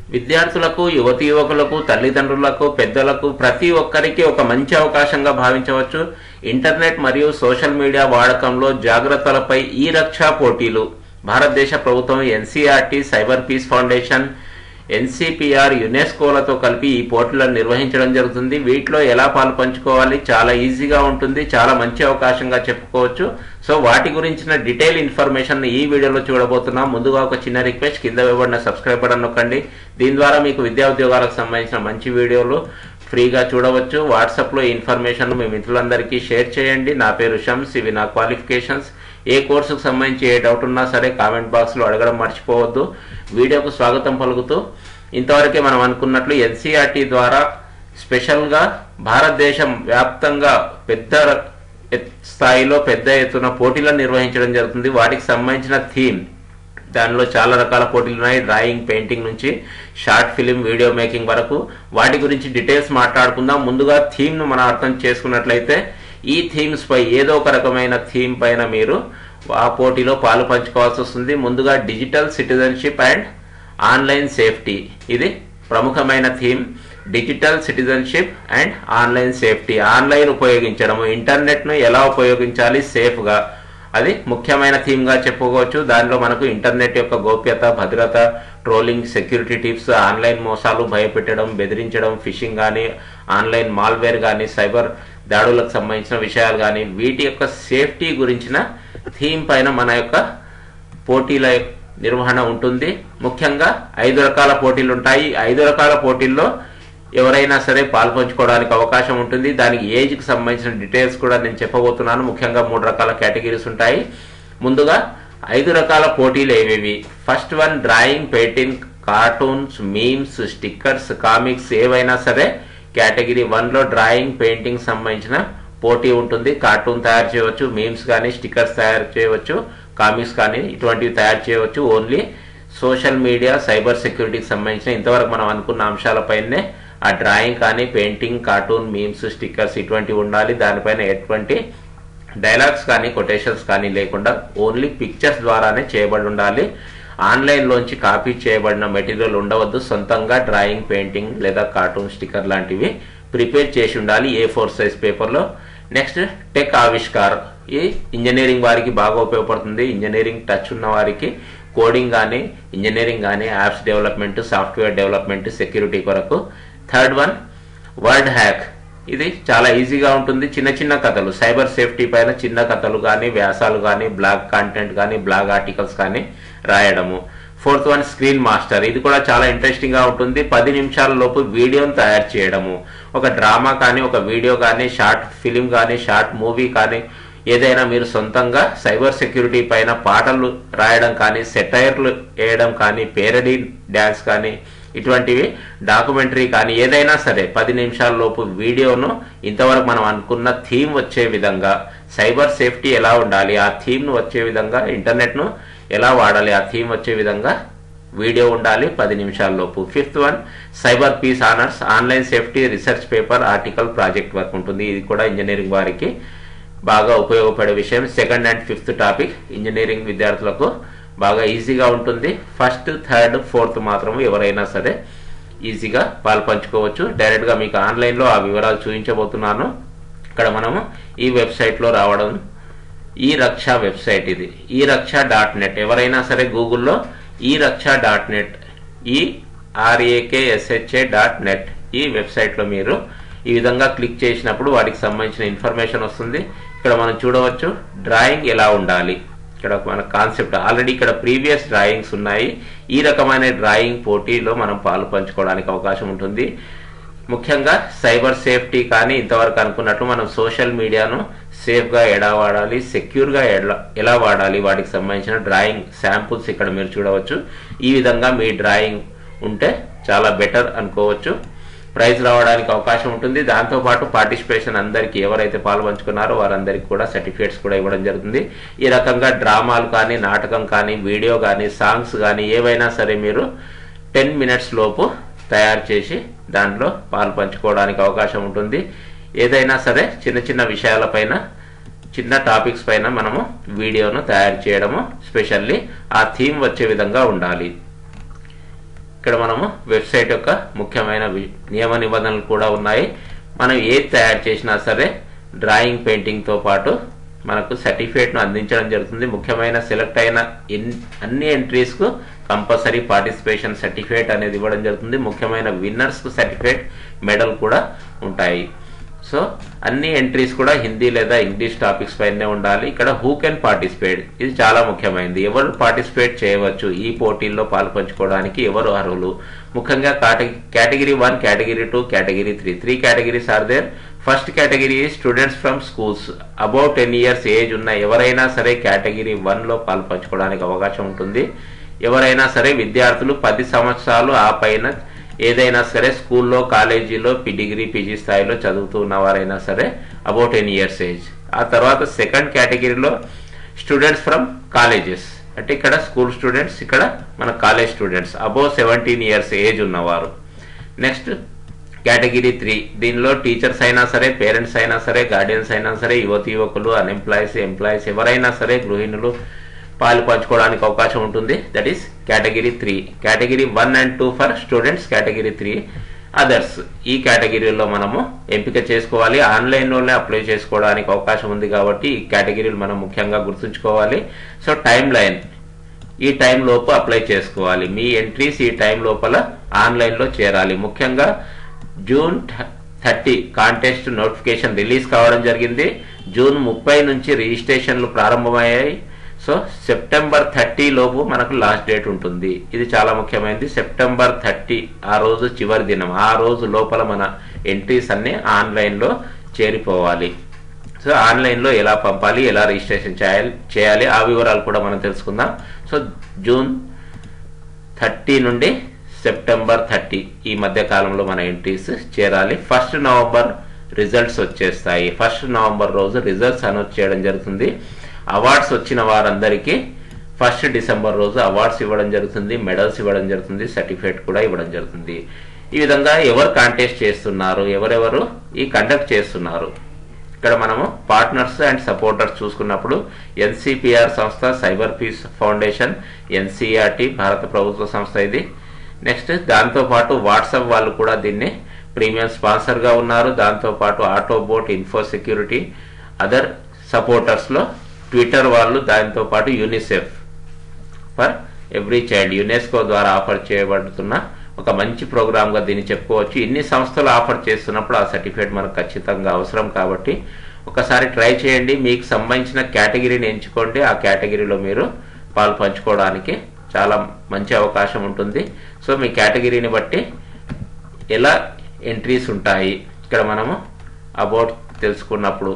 విద్యార్థులకు, యువతీ యువకులకు, తల్లిదండ్రులకు, పెద్దలకు ప్రతి ఒక్కరికి ఒక మంచి అవకాశంగా భావించవచ్చు. ఇంటర్నెట్ మరియు సోషల్ మీడియా వాడకంలో జాగ్రత్తలపై ఈ రక్షా పోటీలు భారతదేశ ప్రభుత్వం NCERT, cyber peace foundation, NCPR, యునెస్కోలతో కలిపి ఈ పోటీలను నిర్వహించడం జరుగుతుంది. వీటిలో ఎలా పాలు పంచుకోవాలి, చాలా ఈజీగా ఉంటుంది, చాలా మంచి అవకాశంగా చెప్పుకోవచ్చు. సో వాటి గురించిన డీటెయిల్ ఇన్ఫర్మేషన్ ఈ వీడియోలో చూడబోతున్నాం. ముందుగా ఒక చిన్న రిక్వెస్ట్, కింద ఇవ్వబడిన సబ్స్క్రైబ్ బటన్ నొక్కండి. దీని ద్వారా మీకు విద్యా ఉద్యోగాలకు సంబంధించిన మంచి వీడియోలు ఫ్రీగా చూడవచ్చు. వాట్సాప్లో ఈ ఇన్ఫర్మేషన్ మీ మిత్రులందరికీ షేర్ చేయండి. నా పేరు షమ్స్, ఇవి నా క్వాలిఫికేషన్స్. ఏ కోర్సుకు సంబంధించి ఏ డౌట్ ఉన్నా సరే కామెంట్ బాక్స్లో అడగడం మర్చిపోవద్దు. వీడియోకు స్వాగతం పలుకుతూ, ఇంతవరకే మనం అనుకున్నట్లు ఎన్సీఆర్టీ ద్వారా స్పెషల్గా భారతదేశం వ్యాప్తంగా పెద్ద స్థాయిలో పెద్ద ఎత్తున పోటీలను నిర్వహించడం జరుగుతుంది. వాటికి సంబంధించిన థీమ్, దానిలో చాలా రకాల పోటీలు ఉన్నాయి. డ్రాయింగ్, పెయింటింగ్ నుంచి షార్ట్ ఫిలిం, వీడియో మేకింగ్ వరకు. వాటి గురించి డీటెయిల్స్ మాట్లాడుకుందాం. ముందుగా థీమ్ను మనం అర్థం చేసుకున్నట్లయితే, ఈ థీమ్స్ పై ఏదో ఒక రకమైన థీమ్ పైన మీరు ఆ పోటీలో పాలు పంచుకోవాల్సి వస్తుంది. ముందుగా digital citizenship and online safety, ఇది ప్రముఖమైన theme. Digital citizenship and online safety, online ఉపయోగించడము, ఇంటర్నెట్ను ఎలా ఉపయోగించాలి సేఫ్గా, అది ముఖ్యమైన థీమ్గా చెప్పుకోవచ్చు. దానిలో మనకు ఇంటర్నెట్ యొక్క గోప్యత, భద్రత, ట్రోలింగ్, సెక్యూరిటీ టిప్స్, ఆన్లైన్ మోసాలు, భయపెట్టడం, బెదిరించడం, ఫిషింగ్ కానీ, ఆన్లైన్ మాల్వేర్ కానీ, సైబర్ దాడులకు సంబంధించిన విషయాలు కానీ, వీటి యొక్క సేఫ్టీ గురించిన థీమ్ పైన మన యొక్క పోటీల నిర్వహణ ఉంటుంది. ముఖ్యంగా 5 రకాల పోటీలు ఉంటాయి. 5 రకాల పోటీల్లో ఎవరైనా సరే పాల్పంచుకోవడానికి అవకాశం ఉంటుంది. దానికి ఏజ్కి సంబంధించిన డీటెయిల్స్ కూడా నేను చెప్పబోతున్నాను. ముఖ్యంగా 3 రకాల కేటగిరీస్ ఉంటాయి. ముందుగా 5 రకాల పోటీలు ఏవేవి? First one drawing, painting, cartoons, memes, stickers, comics, ఏవైనా సరే కేటగిరీ 1లో డ్రాయింగ్, పెయింటింగ్ సంబంధించిన పోటీ ఉంటుంది. కార్టూన్ తయారు చేయవచ్చు, మీమ్స్ కానీ, స్టిక్కర్స్ తయారు చేయవచ్చు, కామిక్స్ కానీ ఇటువంటివి తయారు చేయవచ్చు. ఓన్లీ సోషల్ మీడియా, సైబర్ సెక్యూరిటీకి సంబంధించిన ఇంతవరకు మనం అనుకున్న అంశాలపైనే ఆ డ్రాయింగ్ కానీ, పెయింటింగ్, కార్టూన్, మీమ్స్, స్టిక్కర్స్ ఇటువంటివి ఉండాలి. దానిపైన ఎటువంటి డైలాగ్స్ కానీ, కొటేషన్స్ కానీ లేకుండా ఓన్లీ పిక్చర్స్ ద్వారానే చేయబడి ఉండాలి. ఆన్లైన్లోంచి కాపీ చేయబడిన మెటీరియల్ ఉండవద్దు. సొంతంగా డ్రాయింగ్, పెయింటింగ్ లేదా కార్టూన్, స్టిక్కర్ లాంటివి ప్రిపేర్ చేసి ఉండాలి A4 సైజ్ పేపర్లో. నెక్స్ట్ టెక్ ఆవిష్కార్, ఈ ఇంజనీరింగ్ వారికి బాగా ఉపయోగపడుతుంది. ఇంజనీరింగ్ టచ్ ఉన్న వారికి కోడింగ్ కానీ, ఇంజనీరింగ్ కానీ, apps development, software development, security కొరకు. థర్డ్ వన్ వర్డ్ హ్యాక్, ఇది చాలా ఈజీగా ఉంటుంది. చిన్న చిన్న కథలు, సైబర్ సేఫ్టీ పైన చిన్న కథలు కానీ, వ్యాసాలు కానీ, బ్లాగ్ కంటెంట్ కానీ, బ్లాగ్ ఆర్టికల్స్ కానీ రాయడము. ఫోర్త్ వన్ స్క్రీన్ మాస్టర్, ఇది కూడా చాలా ఇంట్రెస్టింగ్గా ఉంటుంది. 10 నిమిషాల లోపు వీడియోను తయారు చేయడము. ఒక డ్రామా కానీ, ఒక వీడియో కానీ, షార్ట్ ఫిలిం కానీ, షార్ట్ మూవీ కానీ, ఏదైనా మీరు సొంతంగా సైబర్ సెక్యూరిటీ పైన పాటలు రాయడం కానీ, సెటైర్లు వేయడం కానీ, పేరడీ డ్యాన్స్ కానీ, ఇటువంటివి డాక్యుమెంటరీ కానీ ఏదైనా సరే 10 నిమిషాల లోపు వీడియోను ఇంతవరకు మనం అనుకున్న థీమ్ వచ్చే విధంగా, సైబర్ సేఫ్టీ ఎలా ఉండాలి ఆ థీమ్ను వచ్చే విధంగా, ఇంటర్నెట్ను ఎలా వాడాలి ఆ థీమ్ వచ్చే విధంగా వీడియో ఉండాలి 10 నిమిషాల లోపు. Fifth one cyber peace honours, online safety research paper, article, project work ఉంటుంది. ఇది కూడా ఇంజనీరింగ్ వారికి బాగా ఉపయోగపడే విషయం. Second and fifth topic engineering విద్యార్థులకు బాగా ఈజీగా ఉంటుంది. ఫస్ట్, థర్డ్, ఫోర్త్ మాత్రం ఎవరైనా సరే ఈజీగా పాల్పంచుకోవచ్చు. డైరెక్ట్గా మీకు ఆన్లైన్లో ఆ వివరాలు చూపించబోతున్నాను. ఇక్కడ మనము ఈ వెబ్సైట్లో రావడం, ఈ రక్ష వెబ్సైట్, ఇది eRaksha.net. ఎవరైనా సరే గూగుల్లో eRaksha.net, eRaksha.net ఈ వెబ్సైట్లో మీరు ఈ విధంగా క్లిక్ చేసినప్పుడు వాటికి సంబంధించిన ఇన్ఫర్మేషన్ వస్తుంది. ఇక్కడ మనం చూడవచ్చు డ్రాయింగ్ ఎలా ఉండాలి. ఇక్కడ మన కాన్సెప్ట్ ఆల్రెడీ ఇక్కడ ప్రీవియస్ డ్రాయింగ్స్ ఉన్నాయి. ఈ రకమైన డ్రాయింగ్ పోటీలో మనం పాలు పంచుకోవడానికి అవకాశం ఉంటుంది. ముఖ్యంగా సైబర్ సేఫ్టీ కానీ, ఇంతవరకు అనుకున్నట్లు మనం సోషల్ మీడియాను సేఫ్గా ఎలా వాడాలి, సెక్యూర్గా ఎలా వాడాలి, వాటికి సంబంధించిన డ్రాయింగ్ శాంపుల్స్ ఇక్కడ మీరు చూడవచ్చు. ఈ విధంగా మీ డ్రాయింగ్ ఉంటే చాలా బెటర్ అనుకోవచ్చు. ప్రైజ్ రావడానికి అవకాశం ఉంటుంది. దాంతోపాటు పార్టిసిపేషన్ అందరికీ, ఎవరైతే పాల్పంచుకున్నారో వారందరికీ కూడా సర్టిఫికేట్స్ కూడా ఇవ్వడం జరుగుతుంది. ఈ రకంగా డ్రామాలు కానీ, నాటకం కానీ, వీడియో కానీ, సాంగ్స్ కానీ ఏవైనా సరే మీరు 10 మినిట్స్ లోపు తయారు చేసి దాంట్లో పాల్పంచుకోవడానికి అవకాశం ఉంటుంది. ఏదైనా సరే చిన్న చిన్న విషయాలపైన, చిన్న టాపిక్స్ పైన మనము వీడియోను తయారు చేయడము, స్పెషల్లీ ఆ థీమ్ వచ్చే విధంగా ఉండాలి. ఇక్కడ మనము వెబ్సైట్ యొక్క ముఖ్యమైన నియమ నిబంధనలు కూడా ఉన్నాయి. మనం ఏది తయారు చేసినా సరే డ్రాయింగ్ పెయింటింగ్తో పాటు మనకు సర్టిఫికేట్ను అందించడం జరుగుతుంది. ముఖ్యమైన సెలెక్ట్ అయిన అన్ని ఎంట్రీస్కు కంపల్సరీ పార్టిసిపేషన్ సర్టిఫికేట్ అనేది ఇవ్వడం జరుగుతుంది. ముఖ్యమైన విన్నర్స్కు సర్టిఫికేట్, మెడల్ కూడా ఉంటాయి. సో అన్ని ఎంట్రీస్ కూడా హిందీ లేదా ఇంగ్లీష్ టాపిక్స్ పైనే ఉండాలి. ఇక్కడ హూ కెన్ పార్టిసిపేట్, ఇది చాలా ముఖ్యమైనది. ఎవరు పార్టిసిపేట్ చేయవచ్చు ఈ పోటీల్లో పాల్పంచుకోవడానికి, ఎవరు అర్హులు? ముఖ్యంగా category 1, category 2, category 3 3 categories are there. First category students from schools about 10 years age ఉన్న ఎవరైనా సరే కేటగిరీ 1లో పాల్పంచుకోవడానికి అవకాశం ఉంటుంది. ఎవరైనా సరే విద్యార్థులు 10 సంవత్సరాలు ఆ పైన ఏదైనా సరే స్కూల్లో, కాలేజీలో డిగ్రీ, పీజీ స్థాయిలో చదువుతూ ఉన్నవారైనా సరే అబౌట్ 10 years ఏజ్. ఆ తర్వాత సెకండ్ కేటగిరీలో స్టూడెంట్స్ ఫ్రమ్ కాలేజెస్, అంటే ఇక్కడ స్కూల్ స్టూడెంట్స్, ఇక్కడ మన కాలేజ్ స్టూడెంట్స్ అబౌవ్ 17 years ఏజ్ ఉన్నవారు. నెక్స్ట్ కేటగిరీ 3, దీనిలో టీచర్స్ అయినా సరే, పేరెంట్స్ అయినా సరే, గార్డియన్స్ అయినా సరే, యువకులు, అన్ఎంప్లాయీస్, ఎంప్లాయీస్ ఎవరైనా సరే, గృహిణులు పాలు పంచుకోవడానికి అవకాశం ఉంటుంది. That is category 3. Category 1 and 2 for students, category 3 others. ఈ కేటగిరీలో మనము ఎంపిక చేసుకోవాలి. ఆన్లైన్లోనే అప్లై చేసుకోవడానికి అవకాశం ఉంది కాబట్టి ఈ కేటగిరీలు మనం ముఖ్యంగా గుర్తుంచుకోవాలి. సో టైం లైన్, ఈ టైం లోపు అప్లై చేసుకోవాలి. మీ ఎంట్రీస్ ఈ టైం లోపల ఆన్లైన్లో చేరాలి. ముఖ్యంగా జూన్ 30 కాంటెస్ట్ నోటిఫికేషన్ రిలీజ్ కావడం జరిగింది. జూన్ 30 నుంచి రిజిస్ట్రేషన్లు ప్రారంభమయ్యాయి. సో సెప్టెంబర్ 30 లోపు మనకు లాస్ట్ డేట్ ఉంటుంది. ఇది చాలా ముఖ్యమైనది. సెప్టెంబర్ 30 ఆ రోజు చివరి దినం. ఆ రోజు లోపల మన ఎంట్రీస్ అన్ని ఆన్లైన్లో చేరిపోవాలి. సో ఆన్లైన్లో ఎలా పంపాలి, ఎలా రిజిస్ట్రేషన్ చేయాలి ఆ వివరాలు కూడా మనం తెలుసుకుందాం. సో జూన్ 30 నుండి సెప్టెంబర్ 30 ఈ మధ్య కాలంలో మన ఎంట్రీస్ చేరాలి. 1 నవంబర్ రిజల్ట్స్ వచ్చేస్తాయి. 1 నవంబర్ రోజు రిజల్ట్స్ అనౌన్స్ చేయడం జరుగుతుంది. అవార్డ్స్ వచ్చిన వారందరికీ 1 డిసెంబర్ రోజు అవార్డ్స్ ఇవ్వడం జరుగుతుంది, మెడల్స్ ఇవ్వడం జరుగుతుంది, సర్టిఫికేట్ కూడా ఇవ్వడం జరుగుతుంది. ఈ విధంగా ఎవరు కాంటెస్ట్ చేస్తున్నారు, ఎవరెవరు ఈ కండక్ట్ చేస్తున్నారు, ఇక్కడ మనము పార్ట్నర్స్ అండ్ సపోర్టర్స్ చూసుకున్నప్పుడు ఎన్సిపిఆర్ సంస్థ, సైబర్ పీస్ ఫౌండేషన్, ఎన్సిఆర్టీ భారత ప్రభుత్వ సంస్థ ఇది. నెక్స్ట్ దాంతోపాటు వాట్సాప్ వాళ్ళు కూడా దీన్ని ప్రీమియం స్పాన్సర్గా ఉన్నారు. దాంతోపాటు ఆటోబోట్, ఇన్ఫో సెక్యూరిటీ, అదర్ సపోర్టర్స్లో ట్విట్టర్ వాళ్ళు, దాంతోపాటు UNICEF for every child, UNESCO ద్వారా ఆఫర్ చేయబడుతున్న ఒక మంచి ప్రోగ్రామ్గా దీన్ని చెప్పుకోవచ్చు. ఇన్ని సంస్థలు ఆఫర్ చేస్తున్నప్పుడు ఆ సర్టిఫికేట్ మనకు ఖచ్చితంగా అవసరం కాబట్టి ఒకసారి ట్రై చేయండి. మీకు సంబంధించిన కేటగిరీని ఎంచుకోండి. ఆ కేటగిరీలో మీరు పాలు పంచుకోవడానికి చాలా మంచి అవకాశం ఉంటుంది. సో మీ కేటగిరీని బట్టి ఎలా ఎంట్రీస్ ఉంటాయి ఇక్కడ మనము అబౌట్ తెలుసుకున్నప్పుడు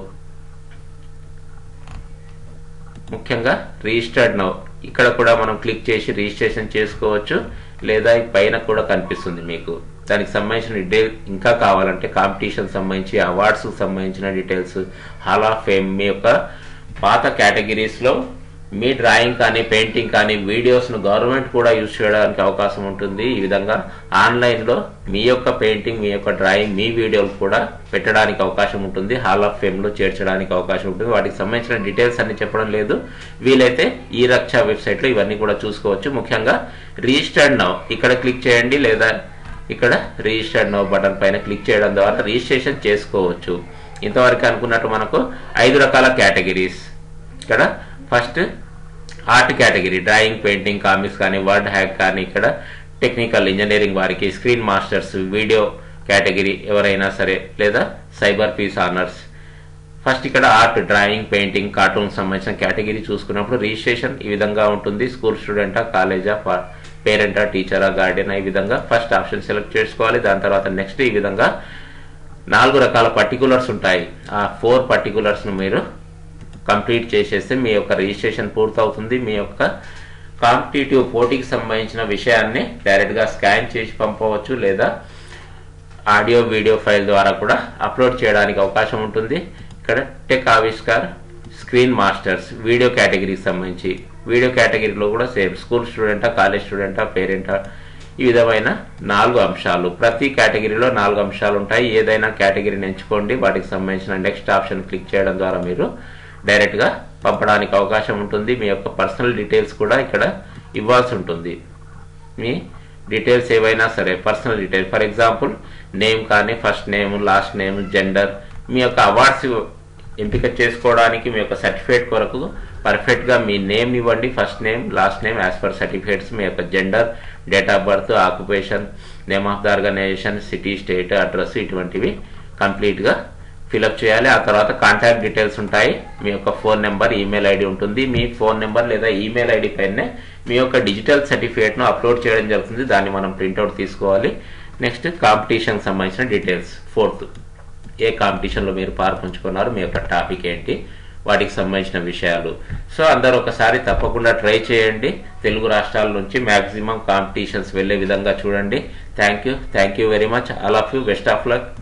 ముఖ్యంగా రిజిస్టర్డ్ నౌ ఇక్కడ కూడా మనం క్లిక్ చేసి రిజిస్ట్రేషన్ చేసుకోవచ్చు. లేదా పైన కూడా కనిపిస్తుంది మీకు. దానికి సంబంధించిన డీటెయిల్ ఇంకా కావాలంటే కాంపిటీషన్ సంబంధించి, అవార్డ్స్కి సంబంధించిన డీటెయిల్స్, హాల్ ఆఫ్ ఫేమ్, మీ యొక్క పాత కేటగిరీస్లో మీ డ్రాయింగ్ కానీ, పెయింటింగ్ కానీ, వీడియోస్ను గవర్నమెంట్ కూడా యూజ్ చేయడానికి అవకాశం ఉంటుంది. ఈ విధంగా ఆన్లైన్లో మీ యొక్క పెయింటింగ్, మీ యొక్క డ్రాయింగ్, మీ వీడియోలు కూడా పెట్టడానికి అవకాశం ఉంటుంది. హాల్ ఆఫ్ ఫేమ్లో చేర్చడానికి అవకాశం ఉంటుంది. వాటికి సంబంధించిన డీటెయిల్స్ అన్ని చెప్పడం లేదు. వీలైతే ఈ రక్ష వెబ్సైట్లో ఇవన్నీ కూడా చూసుకోవచ్చు. ముఖ్యంగా రిజిస్టర్డ్ నౌ ఇక్కడ క్లిక్ చేయండి, లేదా ఇక్కడ రిజిస్టర్డ్ నౌ బటన్ పైన క్లిక్ చేయడం ద్వారా రిజిస్ట్రేషన్ చేసుకోవచ్చు. ఇంతవరకు అనుకున్నట్టు మనకు 5 రకాల కేటగిరీస్. ఇక్కడ first art category, drawing, painting, comics కానీ, వర్డ్ హ్యాక్ కానీ, ఇక్కడ టెక్నికల్ ఇంజనీరింగ్ వారికి, స్క్రీన్ మాస్టర్స్, వీడియో కేటగిరీ ఎవరైనా సరే, లేదా సైబర్ పీస్ ఆనర్స్. ఫస్ట్ ఇక్కడ ఆర్ట్, డ్రాయింగ్, పెయింటింగ్, కార్టూన్ సంబంధించిన కేటగిరీ చూసుకున్నప్పుడు రిజిస్ట్రేషన్ ఈ విధంగా ఉంటుంది. స్కూల్ స్టూడెంటా, కాలేజా, పేరెంటా, టీచరా, గార్డియనా, ఈ విధంగా ఫస్ట్ ఆప్షన్ సెలెక్ట్ చేసుకోవాలి. దాని తర్వాత నెక్స్ట్ ఈ విధంగా 4 రకాల పర్టికులర్స్ ఉంటాయి. ఆ 4 పర్టికులర్స్ను మీరు కంప్లీట్ చేసేస్తే మీ యొక్క రిజిస్ట్రేషన్ పూర్తవుతుంది. మీ యొక్క కాంపిటేటివ్ పోటీకి సంబంధించిన విషయాన్ని డైరెక్ట్గా స్కాన్ చేసి పంపవచ్చు, లేదా ఆడియో వీడియో ఫైల్ ద్వారా కూడా అప్లోడ్ చేయడానికి అవకాశం ఉంటుంది. ఇక్కడ tech Avishkar, screen masters, video కేటగిరీకి సంబంధించి, వీడియో కేటగిరీలో కూడా సేమ్ స్కూల్ స్టూడెంటా, కాలేజ్ స్టూడెంటా, పేరెంటా, ఈ విధమైన 4 అంశాలు. ప్రతి కేటగిరీలో 4 అంశాలు ఉంటాయి. ఏదైనా కేటగిరీని ఎంచుకోండి. వాటికి సంబంధించిన నెక్స్ట్ ఆప్షన్ క్లిక్ చేయడం ద్వారా మీరు డైరెక్ట్గా పంపడానికి అవకాశం ఉంటుంది. మీ యొక్క పర్సనల్ డీటెయిల్స్ కూడా ఇక్కడ ఇవ్వాల్సి ఉంటుంది. మీ డీటెయిల్స్ ఏవైనా సరే, personal details, for example name కానీ, first name, last name, gender, మీ యొక్క అవార్డ్స్ ఎంపిక చేసుకోవడానికి మీ యొక్క సర్టిఫికేట్ కొరకు పర్ఫెక్ట్గా మీ నేమ్ ఇవ్వండి, first name, last name as per certificates, మీ యొక్క gender, date of birth, occupation, name of the organisation, city, state, address, ఇటువంటివి కంప్లీట్గా ఫిలప్ చేయాలి. ఆ తర్వాత కాంటాక్ట్ డీటెయిల్స్ ఉంటాయి, మీ యొక్క ఫోన్ నెంబర్, ఈమెయిల్ ఐడి ఉంటుంది. మీ ఫోన్ నెంబర్ లేదా ఈమెయిల్ ఐడి పైనే మీ యొక్క డిజిటల్ సర్టిఫికేట్ను అప్లోడ్ చేయడం జరుగుతుంది. దాన్ని మనం ప్రింట్అవుట్ తీసుకోవాలి. నెక్స్ట్ కాంపిటీషన్కి సంబంధించిన డీటెయిల్స్, ఫోర్త్ ఏ కాంపిటీషన్లో మీరు పాల్పంచుకున్నారు, మీ యొక్క టాపిక్ ఏంటి, వాటికి సంబంధించిన విషయాలు. సో అందరూ ఒకసారి తప్పకుండా ట్రై చేయండి. తెలుగు రాష్ట్రాల నుంచి మ్యాక్సిమం కాంపిటీషన్స్ వెళ్ళే విధంగా చూడండి. Thank you very much, all of you, best of luck.